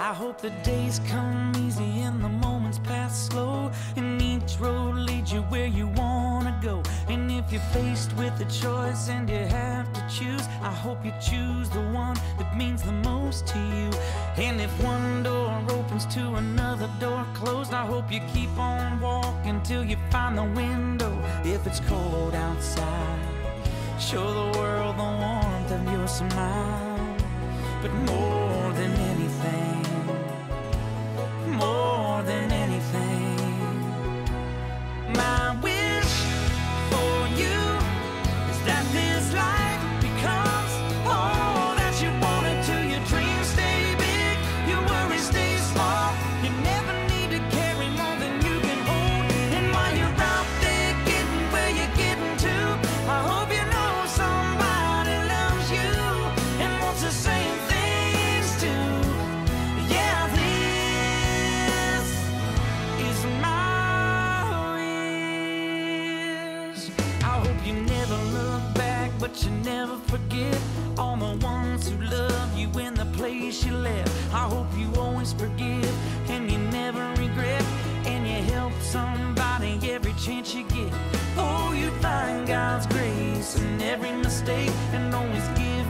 I hope the days come easy and the moments pass slow, and each road leads you where you wanna go. And if you're faced with a choice and you have to choose, I hope you choose the one that means the most to you. And if one door opens to another door closed, I hope you keep on walking till you find the window. If it's cold outside, show the world the warmth of your smile. But more than anything, more than anything, my wish for you is that this life becomes all that you want it to. Your dreams stay big, your worries stay small. You never need to carry more than you can hold. And while you're out there getting where you're getting to, I hope you know somebody loves you and wants the same things too. Yeah, this is my wish. I hope you never look back, but you never forget all the ones who love you in the place you left. I hope you always forgive and you never regret, and you help somebody every chance you get. Oh, you find God's grace in every mistake, and always give